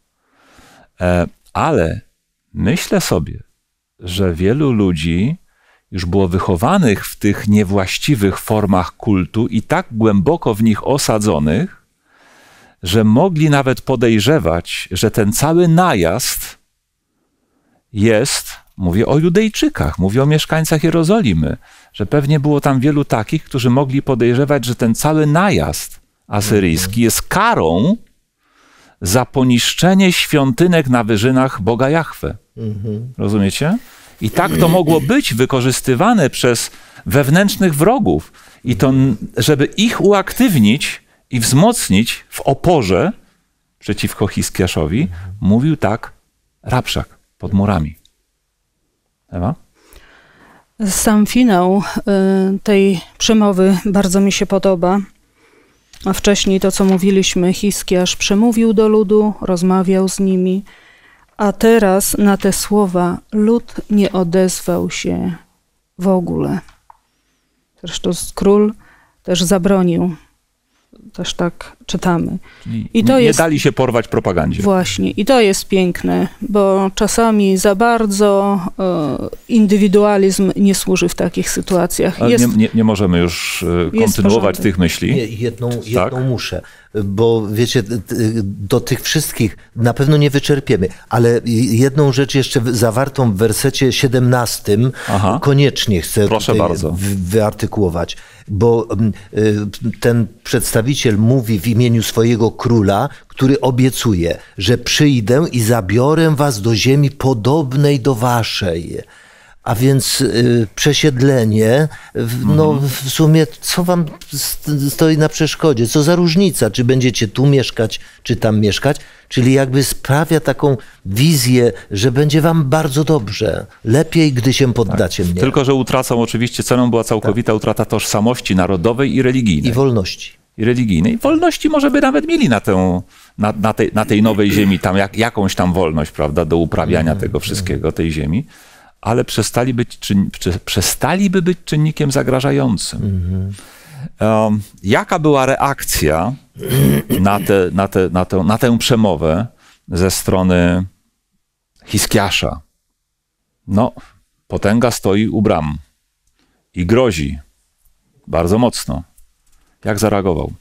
ale myślę sobie, że wielu ludzi już było wychowanych w tych niewłaściwych formach kultu i tak głęboko w nich osadzonych, że mogli nawet podejrzewać, że ten cały najazd jest, mówię o Judejczykach, mówię o mieszkańcach Jerozolimy, że pewnie było tam wielu takich, którzy mogli podejrzewać, że ten cały najazd asyryjski jest karą za poniszczenie świątynek na wyżynach Boga Jahwe. Rozumiecie? I tak to mogło być wykorzystywane przez wewnętrznych wrogów. I to, żeby ich uaktywnić i wzmocnić w oporze przeciwko Hiskiaszowi, mówił tak Rabszak pod murami. Ewa? Sam finał tej przemowy bardzo mi się podoba. A wcześniej to, co mówiliśmy, Hiskiasz przemówił do ludu, rozmawiał z nimi, a teraz na te słowa lud nie odezwał się w ogóle. Zresztą król też zabronił. Też tak czytamy. I to nie dali się porwać propagandzie. Właśnie. I to jest piękne, bo czasami za bardzo indywidualizm nie służy w takich sytuacjach. Ale nie możemy już kontynuować tych myśli. Nie, jedną muszę, bo wiecie, do tych wszystkich na pewno nie wyczerpiemy, ale jedną rzecz jeszcze zawartą w wersecie 17 koniecznie chcę wyartykułować, bo ten przedstawiciel mówi w imieniu swojego króla, który obiecuje, że przyjdę i zabiorę was do ziemi podobnej do waszej. A więc przesiedlenie, no w sumie co wam stoi na przeszkodzie? Co za różnica, czy będziecie tu mieszkać, czy tam mieszkać? Czyli jakby sprawia taką wizję, że będzie wam bardzo dobrze, lepiej, gdy się poddacie mnie. Tylko że utracą, oczywiście ceną była całkowita utrata tożsamości narodowej i religijnej. I wolności. I religijnej. Wolności może by nawet mieli na tej nowej ziemi tam jakąś tam wolność, prawda, do uprawiania tego wszystkiego, tej ziemi. Ale przestaliby być czynnikiem zagrażającym. Jaka była reakcja na tę przemowę ze strony Hiskiasza? No, potęga stoi u bram i grozi bardzo mocno. Jak zareagował?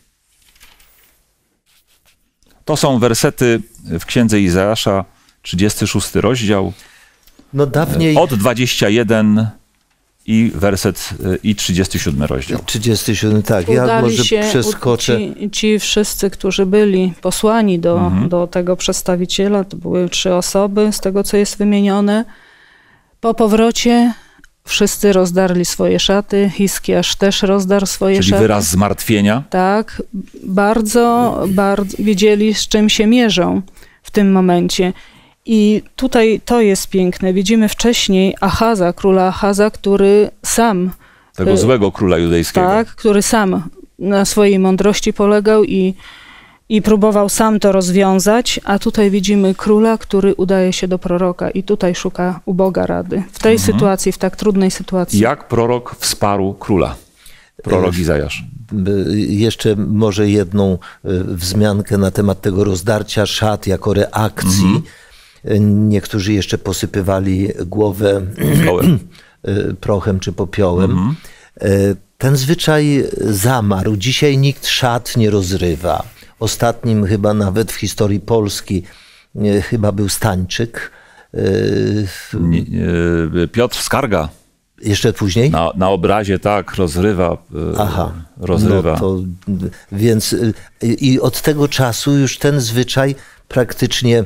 To są wersety w Księdze Izajasza, 36 rozdział, no dawniej... od 21 i werset i 37 rozdział. 37, tak. Ja może przeskoczę. Ci wszyscy, którzy byli posłani do tego przedstawiciela, to były 3 osoby z tego, co jest wymienione. Po powrocie wszyscy rozdarli swoje szaty. Hiskiasz też rozdarł swoje szaty. Czyli wyraz zmartwienia. Tak. Bardzo wiedzieli, z czym się mierzą w tym momencie. I tutaj to jest piękne. Widzimy wcześniej króla Achaza, który sam... Tego złego króla judejskiego. Tak, który sam na swojej mądrości polegał i próbował sam to rozwiązać, a tutaj widzimy króla, który udaje się do proroka i tutaj szuka u Boga rady. W tej sytuacji, w tak trudnej sytuacji. Jak prorok wsparł króla? Prorok Izajasz. Jeszcze może jedną wzmiankę na temat tego rozdarcia szat jako reakcji. Niektórzy jeszcze posypywali głowę prochem czy popiołem. Ten zwyczaj zamarł. Dzisiaj nikt szat nie rozrywa. Ostatnim chyba nawet w historii Polski chyba był Stańczyk. Piotr Skarga Jeszcze później? Na obrazie tak rozrywa. Aha, rozrywa. No to, więc i od tego czasu już ten zwyczaj praktycznie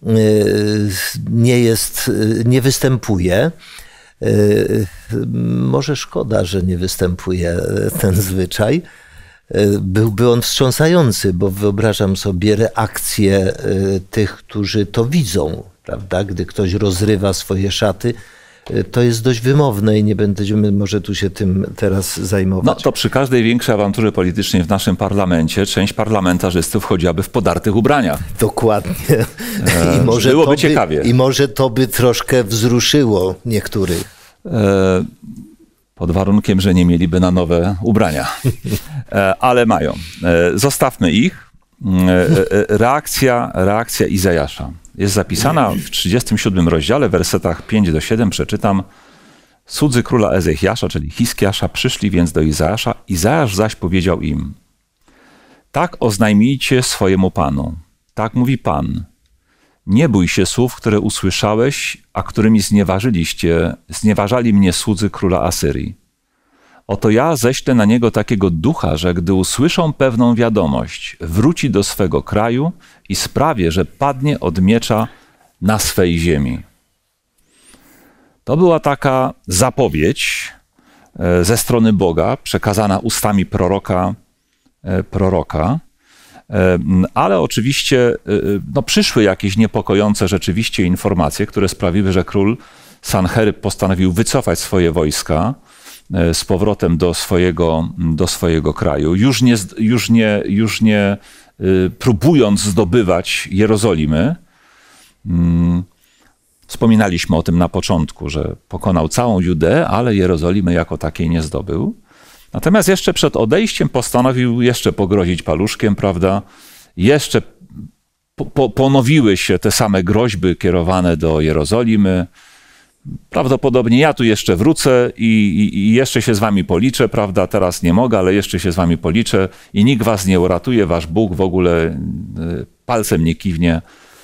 nie występuje. Może szkoda, że nie występuje ten zwyczaj. Byłby on wstrząsający, bo wyobrażam sobie reakcję tych, którzy to widzą, prawda? Gdy ktoś rozrywa swoje szaty, to jest dość wymowne i nie będziemy może tu się tym teraz zajmować. No to przy każdej większej awanturze politycznej w naszym parlamencie część parlamentarzystów chodziłaby w podartych ubraniach. Dokładnie. Byłoby ciekawie. I może to by troszkę wzruszyło niektórych. Pod warunkiem, że nie mieliby na nowe ubrania. Ale mają. Zostawmy ich. Reakcja Izajasza jest zapisana w 37 rozdziale, w wersetach 5-7. Przeczytam. Cudzy króla Ezechiasza, czyli Hiskiasza, przyszli więc do Izajasza. Izajasz zaś powiedział im: tak oznajmijcie swojemu Panu. Tak mówi Pan. Nie bój się słów, które usłyszałeś, a którymi znieważali mnie cudzy króla Asyrii. Oto ja ześlę na niego takiego ducha, że gdy usłyszą pewną wiadomość, wróci do swego kraju i sprawię, że padnie od miecza na swej ziemi. To była taka zapowiedź ze strony Boga, przekazana ustami proroka. Ale oczywiście przyszły jakieś niepokojące rzeczywiście informacje, które sprawiły, że król Sancheryb postanowił wycofać swoje wojska z powrotem do swojego kraju, już nie próbując zdobywać Jerozolimy. Wspominaliśmy o tym na początku, że pokonał całą Judeę, ale Jerozolimy jako takiej nie zdobył. Natomiast jeszcze przed odejściem postanowił jeszcze pogrozić paluszkiem, prawda? Jeszcze ponowiły się te same groźby kierowane do Jerozolimy. Prawdopodobnie ja tu jeszcze wrócę i jeszcze się z wami policzę, prawda? Teraz nie mogę, ale jeszcze się z wami policzę i nikt was nie uratuje, wasz Bóg w ogóle palcem nie kiwnie,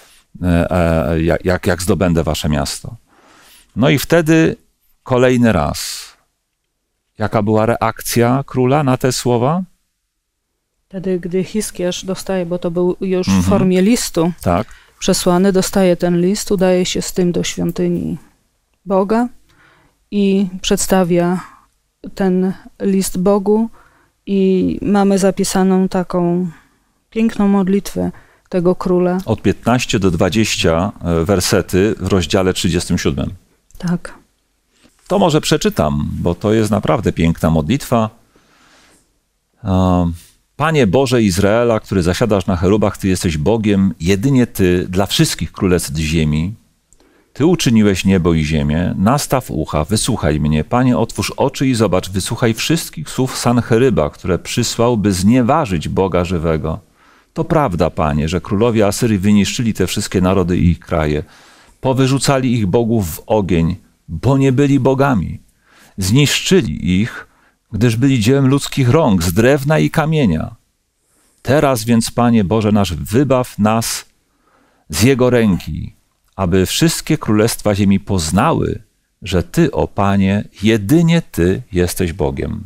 jak zdobędę wasze miasto. No i wtedy kolejny raz. Jaka była reakcja króla na te słowa? Wtedy, gdy Hiskiasz dostaje, bo to był już w formie listu przesłany, dostaje ten list, udaje się z tym do świątyni Boga i przedstawia ten list Bogu i mamy zapisaną taką piękną modlitwę tego króla. Od 15 do 20 wersety w rozdziale 37. Tak. To może przeczytam, bo to jest naprawdę piękna modlitwa. Panie Boże Izraela, który zasiadasz na cherubach, Ty jesteś Bogiem, jedynie Ty dla wszystkich królestw ziemi. Ty uczyniłeś niebo i ziemię, nastaw ucha, wysłuchaj mnie. Panie, otwórz oczy i zobacz, wysłuchaj wszystkich słów Sancheryba, które przysłał, by znieważyć Boga żywego. To prawda, Panie, że królowie Asyrii wyniszczyli te wszystkie narody i ich kraje. Powyrzucali ich bogów w ogień, bo nie byli bogami. Zniszczyli ich, gdyż byli dziełem ludzkich rąk, z drewna i kamienia. Teraz więc, Panie Boże nasz, wybaw nas z Jego ręki, aby wszystkie królestwa ziemi poznały, że Ty, o Panie, jedynie Ty jesteś Bogiem.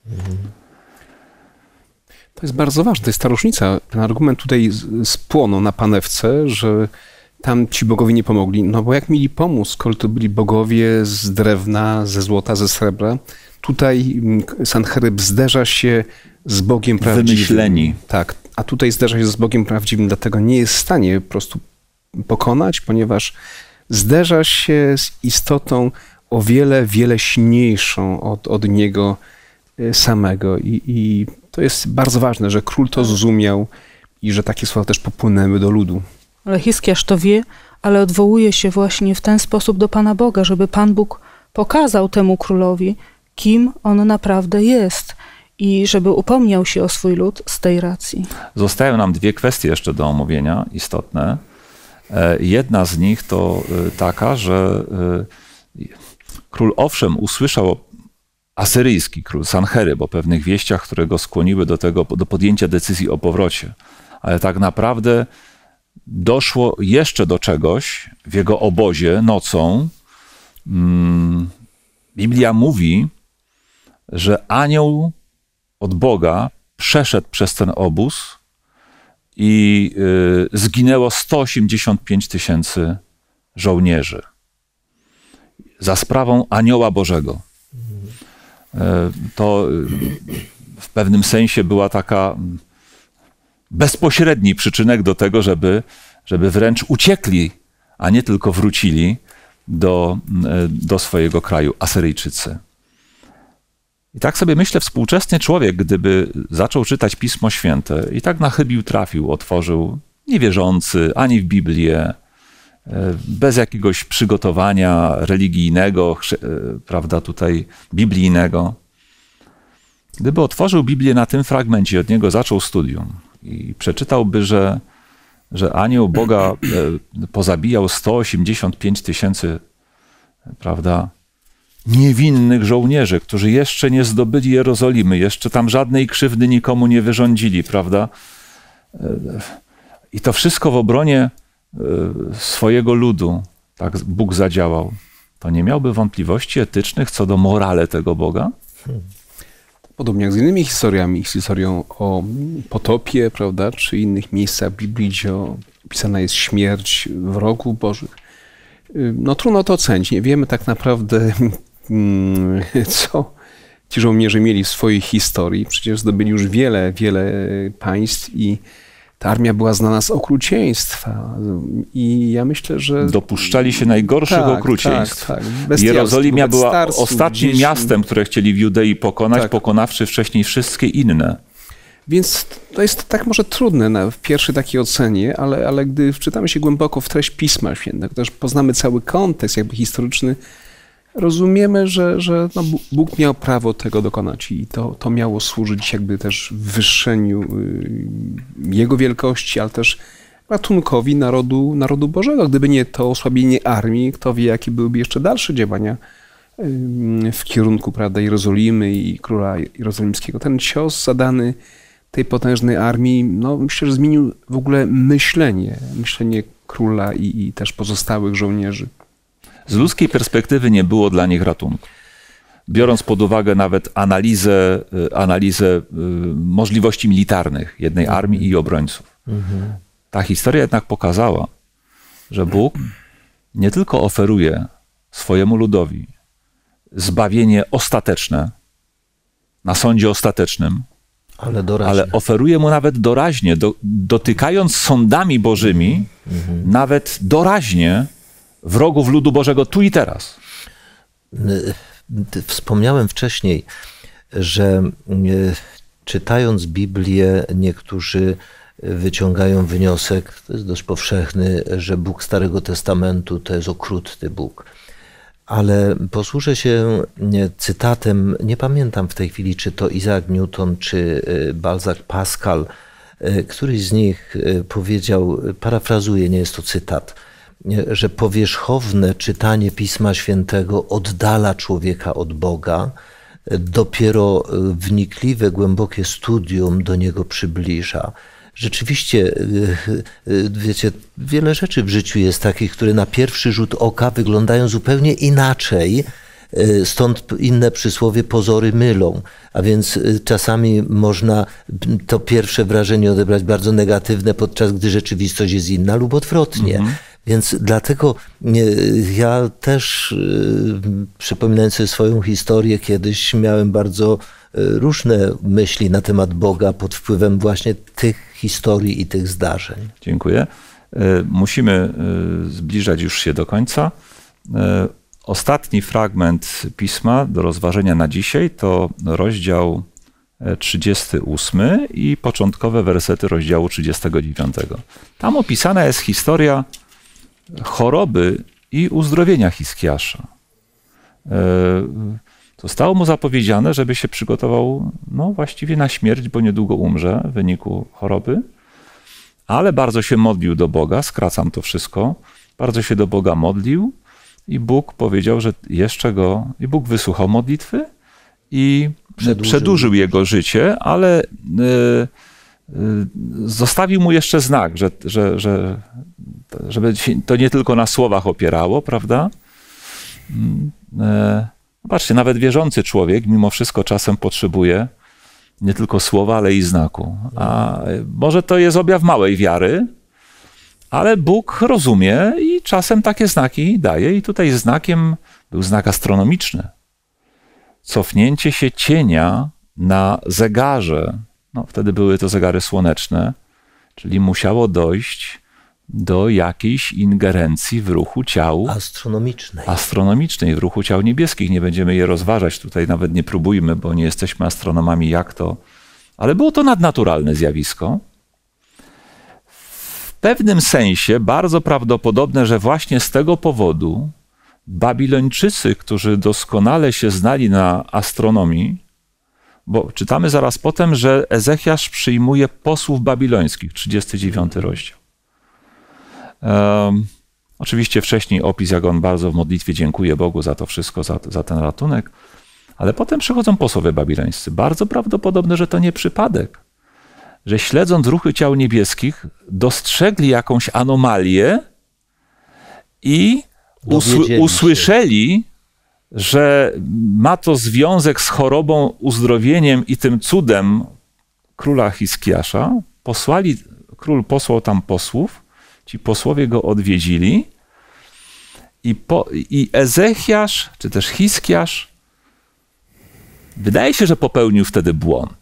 To jest bardzo ważne, to jest ta różnica. Ten argument tutaj spłonął na panewce, że tam ci bogowie nie pomogli. No bo jak mieli pomóc, skoro to byli bogowie z drewna, ze złota, ze srebra? Tutaj Sancheryb zderza się z Bogiem prawdziwym. Wymyśleni. Tak, a tutaj zderza się z Bogiem prawdziwym, dlatego nie jest w stanie po prostu pokonać, ponieważ zderza się z istotą o wiele, wiele silniejszą od niego samego. I to jest bardzo ważne, że król to zrozumiał i że takie słowa też popłynęły do ludu. Ale Hiskiasz to wie, ale odwołuje się właśnie w ten sposób do Pana Boga, żeby Pan Bóg pokazał temu królowi, kim on naprawdę jest i żeby upomniał się o swój lud z tej racji. Zostają nam dwie kwestie jeszcze do omówienia, istotne. Jedna z nich to taka, że król owszem usłyszał, asyryjski król Sancheryb, o pewnych wieściach, które go skłoniły do podjęcia decyzji o powrocie. Ale tak naprawdę doszło jeszcze do czegoś w jego obozie nocą. Biblia mówi, że anioł od Boga przeszedł przez ten obóz i zginęło 185 000 żołnierzy za sprawą anioła Bożego. To w pewnym sensie była taka bezpośredni przyczynek do tego, żeby wręcz uciekli, a nie tylko wrócili do swojego kraju, Asyryjczycy. I tak sobie myślę, współczesny człowiek, gdyby zaczął czytać Pismo Święte i tak na chybił trafił, otworzył niewierzący ani w Biblię, bez jakiegoś przygotowania religijnego, prawda, tutaj biblijnego. Gdyby otworzył Biblię na tym fragmencie i od niego zaczął studium i przeczytałby, że anioł Boga pozabijał 185 000, prawda, niewinnych żołnierzy, którzy jeszcze nie zdobyli Jerozolimy, jeszcze tam żadnej krzywdy nikomu nie wyrządzili, prawda? I to wszystko w obronie swojego ludu, tak Bóg zadziałał. To nie miałby wątpliwości etycznych co do morale tego Boga? Podobnie jak z innymi historiami, z historią o potopie, prawda, czy innych miejscach Biblii, gdzie opisana jest śmierć wrogów bożych. No trudno to ocenić. Nie wiemy tak naprawdę, co ci żołnierze mieli w swojej historii. Przecież zdobyli już wiele państw i ta armia była znana z okrucieństwa. I ja myślę, że... Dopuszczali się najgorszych okrucieństw. Tak. Jerozolimia była ostatnim miastem, które chcieli w Judei pokonać, pokonawszy wcześniej wszystkie inne. Więc to jest tak może trudne w pierwszej takiej ocenie, ale gdy wczytamy się głęboko w treść Pisma Świętego, też poznamy cały kontekst jakby historyczny, rozumiemy, że no, Bóg miał prawo tego dokonać i to miało służyć jakby też wywyższeniu Jego wielkości, ale też ratunkowi narodu Bożego. Gdyby nie to osłabienie armii, kto wie, jakie byłyby jeszcze dalsze działania w kierunku, prawda, Jerozolimy i króla jerozolimskiego. Ten cios zadany tej potężnej armii, no myślę, że zmienił w ogóle myślenie króla i też pozostałych żołnierzy. Z ludzkiej perspektywy nie było dla nich ratunku. Biorąc pod uwagę nawet analizę możliwości militarnych jednej armii i obrońców. Ta historia jednak pokazała, że Bóg nie tylko oferuje swojemu ludowi zbawienie ostateczne na sądzie ostatecznym, ale oferuje mu nawet doraźnie, dotykając sądami bożymi, nawet doraźnie wrogów ludu Bożego tu i teraz. Wspomniałem wcześniej, że czytając Biblię niektórzy wyciągają wniosek, to jest dość powszechny, że Bóg Starego Testamentu to jest okrutny Bóg. Ale posłużę się cytatem, nie pamiętam w tej chwili, czy to Isaac Newton, czy Balzac Pascal, któryś z nich powiedział, parafrazuję, nie jest to cytat, że powierzchowne czytanie Pisma Świętego oddala człowieka od Boga, dopiero wnikliwe, głębokie studium do Niego przybliża. Rzeczywiście, wiecie, wiele rzeczy w życiu jest takich, które na pierwszy rzut oka wyglądają zupełnie inaczej, stąd inne przysłowie pozory mylą, a więc czasami można to pierwsze wrażenie odebrać bardzo negatywne, podczas gdy rzeczywistość jest inna lub odwrotnie. Więc dlatego ja też, przypominając sobie swoją historię, kiedyś miałem bardzo różne myśli na temat Boga pod wpływem właśnie tych historii i tych zdarzeń. Dziękuję. Musimy zbliżać już się do końca. Ostatni fragment Pisma do rozważenia na dzisiaj to rozdział 38 i początkowe wersety rozdziału 39. Tam opisana jest historia choroby i uzdrowienia Hiskiasza. Zostało mu zapowiedziane, żeby się przygotował właściwie na śmierć, bo niedługo umrze w wyniku choroby, ale bardzo się modlił do Boga, skracam to wszystko, bardzo się do Boga modlił i Bóg powiedział, że jeszcze go, i Bóg wysłuchał modlitwy i przedłużył jego życie, ale zostawił mu jeszcze znak, żeby to nie tylko na słowach opierało, prawda? Patrzcie, nawet wierzący człowiek mimo wszystko czasem potrzebuje nie tylko słowa, ale i znaku. A może to jest objaw małej wiary, ale Bóg rozumie i czasem takie znaki daje. I tutaj znakiem był znak astronomiczny. Cofnięcie się cienia na zegarze. No, wtedy były to zegary słoneczne, czyli musiało dojść do jakiejś ingerencji w ruchu ciał astronomicznej, w ruchu ciał niebieskich. Nie będziemy je rozważać, tutaj nawet nie próbujmy, bo nie jesteśmy astronomami, jak to. Ale było to nadnaturalne zjawisko. W pewnym sensie bardzo prawdopodobne, że właśnie z tego powodu Babilończycy, którzy doskonale się znali na astronomii, bo czytamy zaraz potem, że Ezechiasz przyjmuje posłów babilońskich, 39 rozdział. Oczywiście wcześniej opis, jak on bardzo w modlitwie dziękuje Bogu za to wszystko, za ten ratunek, ale potem przychodzą posłowie babilońscy. Bardzo prawdopodobne, że to nie przypadek, że śledząc ruchy ciał niebieskich dostrzegli jakąś anomalię i usłyszeli, że ma to związek z chorobą, uzdrowieniem i tym cudem króla Hiskiasza. Król posłał tam posłów, ci posłowie go odwiedzili i Ezechiasz, czy też Hiskiasz, wydaje się, że popełnił wtedy błąd.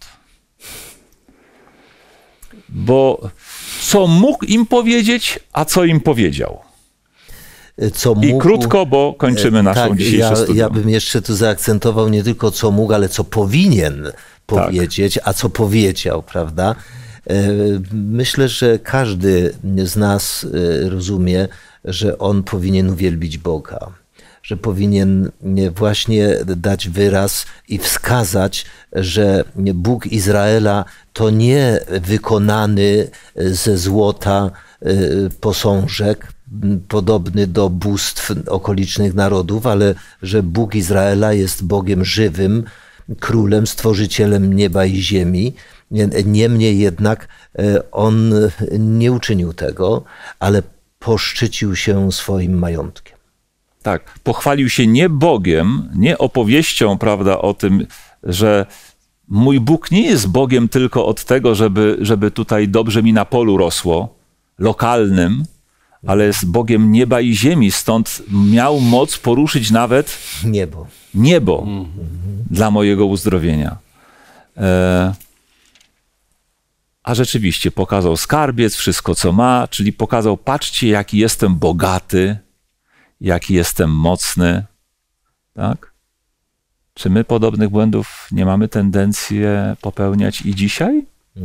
Bo co mógł im powiedzieć, a co im powiedział. I krótko, bo kończymy naszą dzisiejszą studium. Ja bym jeszcze tu zaakcentował nie tylko co mógł, ale co powinien powiedzieć, a co powiedział, prawda? Myślę, że każdy z nas rozumie, że on powinien uwielbić Boga, że powinien właśnie dać wyraz i wskazać, że Bóg Izraela to nie wykonany ze złota posążek, podobny do bóstw okolicznych narodów, ale że Bóg Izraela jest Bogiem żywym, królem, stworzycielem nieba i ziemi. Niemniej jednak on nie uczynił tego, ale poszczycił się swoim majątkiem. Tak, pochwalił się nie Bogiem, nie opowieścią, prawda, o tym, że mój Bóg nie jest Bogiem tylko od tego, żeby tutaj dobrze mi na polu rosło, lokalnym, ale jest Bogiem nieba i ziemi, stąd miał moc poruszyć nawet niebo dla mojego uzdrowienia. A rzeczywiście pokazał skarbiec, wszystko co ma, czyli pokazał, patrzcie, jaki jestem bogaty, jaki jestem mocny. Tak? Czy my podobnych błędów nie mamy tendencji popełniać i dzisiaj?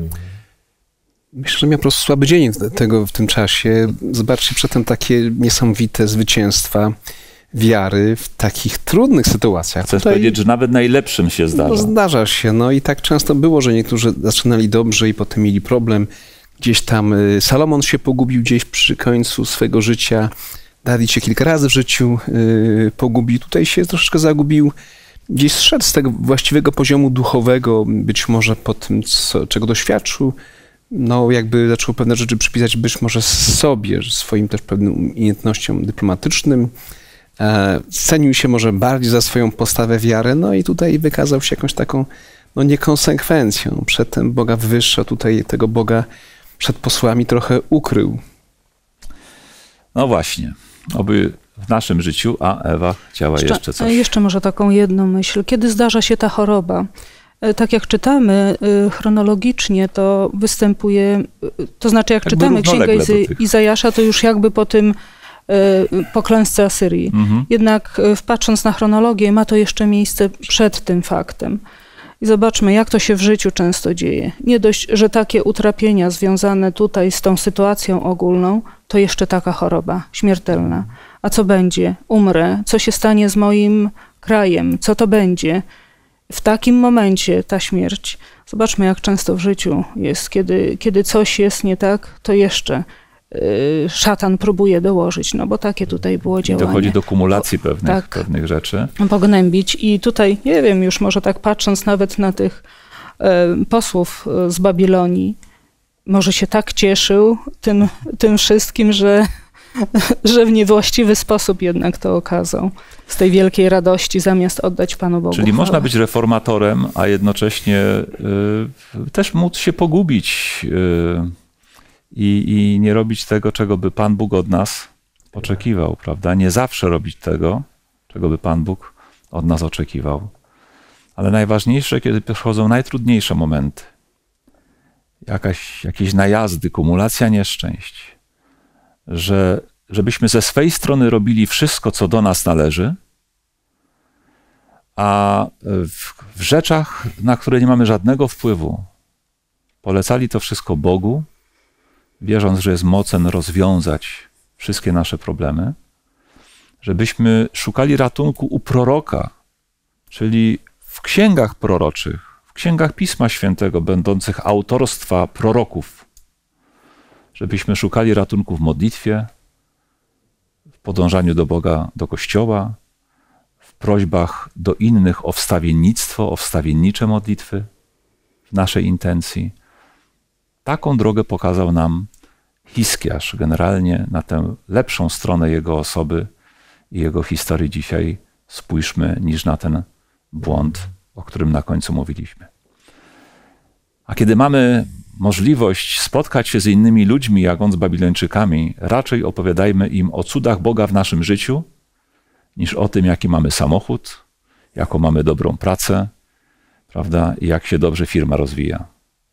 Myślę, że miał po prostu słaby dzień tego w tym czasie. Zobaczcie przedtem takie niesamowite zwycięstwa wiary w takich trudnych sytuacjach. Chcesz powiedzieć, że nawet najlepszym się zdarza. No, zdarza się. No i tak często było, że niektórzy zaczynali dobrze i potem mieli problem. Gdzieś tam Salomon się pogubił gdzieś przy końcu swego życia. Dawid się kilka razy w życiu pogubił. Tutaj się troszeczkę zagubił. Gdzieś zszedł z tego właściwego poziomu duchowego, być może po tym, czego doświadczył. No jakby zaczął pewne rzeczy przypisać być może sobie, swoim też pewnym umiejętnościom dyplomatycznym. Cenił się może bardziej za swoją postawę wiary, no i tutaj wykazał się jakąś taką niekonsekwencją. Przedtem Boga wywyższa, tutaj tego Boga przed posłami trochę ukrył. No właśnie, oby w naszym życiu, a Ewa chciała jeszcze coś. Jeszcze może taką jedną myśl. Kiedy zdarza się ta choroba? Tak jak czytamy chronologicznie, to występuje, to znaczy jak czytamy Księgę Izajasza, to już jakby po klęsce Asyrii. Jednak patrząc na chronologię, ma to jeszcze miejsce przed tym faktem. I zobaczmy, jak to się w życiu często dzieje. Nie dość, że takie utrapienia związane tutaj z tą sytuacją ogólną, to jeszcze taka choroba śmiertelna. A co będzie? Umrę. Co się stanie z moim krajem? Co to będzie? W takim momencie ta śmierć, zobaczmy, jak często w życiu jest, kiedy coś jest nie tak, to jeszcze szatan próbuje dołożyć, no bo takie tutaj było działanie. Dochodzi do kumulacji pewnych rzeczy. Pognębić i tutaj, nie wiem, już może tak patrząc nawet na tych posłów z Babilonii, może się tak cieszył tym wszystkim, że że w niewłaściwy sposób jednak to okazał. Z tej wielkiej radości, zamiast oddać Panu Bogu Czyli chwałę. można być reformatorem, a jednocześnie też móc się pogubić i nie robić tego, czego by Pan Bóg od nas oczekiwał, prawda? Nie zawsze robić tego, czego by Pan Bóg od nas oczekiwał. Ale najważniejsze, kiedy przychodzą najtrudniejsze momenty, jakieś najazdy, kumulacja nieszczęść, żebyśmy ze swej strony robili wszystko, co do nas należy, a w rzeczach, na które nie mamy żadnego wpływu, polecali to wszystko Bogu, wierząc, że jest mocen rozwiązać wszystkie nasze problemy, żebyśmy szukali ratunku u proroka, czyli w księgach proroczych, w księgach Pisma Świętego, będących autorstwa proroków, żebyśmy szukali ratunku w modlitwie, w podążaniu do Boga, do Kościoła, w prośbach do innych o wstawiennictwo, o wstawiennicze modlitwy w naszej intencji. Taką drogę pokazał nam Hiskiarz. Generalnie na tę lepszą stronę jego osoby i jego historii dzisiaj spójrzmy, niż na ten błąd, o którym na końcu mówiliśmy. A kiedy mamy możliwość spotkać się z innymi ludźmi, jak on z Babilończykami, raczej opowiadajmy im o cudach Boga w naszym życiu, niż o tym, jaki mamy samochód, jaką mamy dobrą pracę, prawda, i jak się dobrze firma rozwija.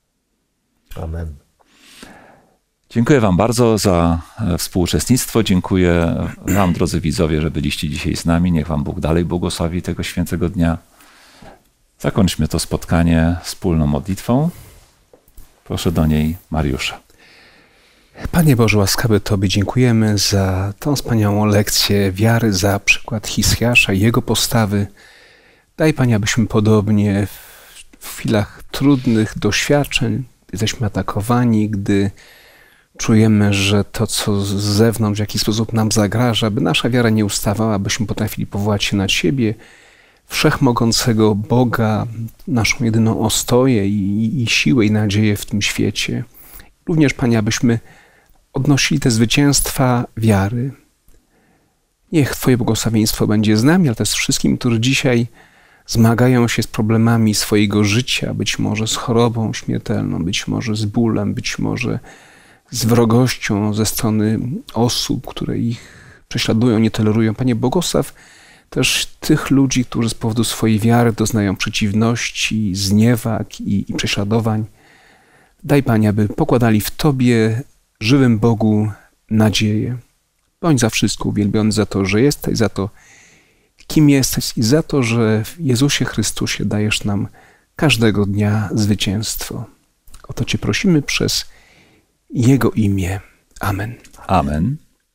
Amen. Dziękuję Wam bardzo za współuczestnictwo. Dziękuję Wam, drodzy widzowie, że byliście dzisiaj z nami. Niech Wam Bóg dalej błogosławi tego świętego dnia. Zakończmy to spotkanie wspólną modlitwą. Proszę do niej Mariusza. Panie Boże łaskawy, Tobie dziękujemy za tą wspaniałą lekcję wiary, za przykład Hiskiasza i jego postawy. Daj, Panie, abyśmy podobnie w chwilach trudnych doświadczeń, gdy jesteśmy atakowani, gdy czujemy, że to, co z zewnątrz w jakiś sposób nam zagraża, by nasza wiara nie ustawała, abyśmy potrafili powołać się na siebie, wszechmogącego Boga, naszą jedyną ostoję i siłę i nadzieję w tym świecie. Również, Panie, abyśmy odnosili te zwycięstwa wiary. Niech Twoje błogosławieństwo będzie z nami, ale też z wszystkimi, którzy dzisiaj zmagają się z problemami swojego życia, być może z chorobą śmiertelną, być może z bólem, być może z wrogością ze strony osób, które ich prześladują, nie tolerują. Panie, błogosław też tych ludzi, którzy z powodu swojej wiary doznają przeciwności, zniewag i prześladowań. Daj, Panie, aby pokładali w Tobie, żywym Bogu, nadzieję. Bądź za wszystko uwielbiony za to, że jesteś, za to, kim jesteś i za to, że w Jezusie Chrystusie dajesz nam każdego dnia zwycięstwo. O to Cię prosimy przez Jego imię. Amen. Amen.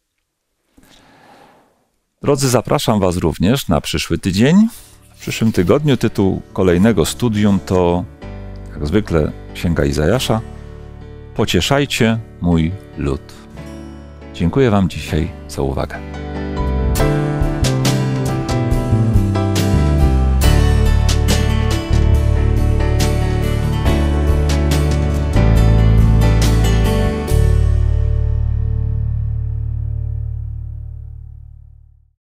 Drodzy, zapraszam Was również na przyszły tydzień. W przyszłym tygodniu tytuł kolejnego studium to, jak zwykle, Księga Izajasza. Pocieszajcie mój lud. Dziękuję Wam dzisiaj za uwagę.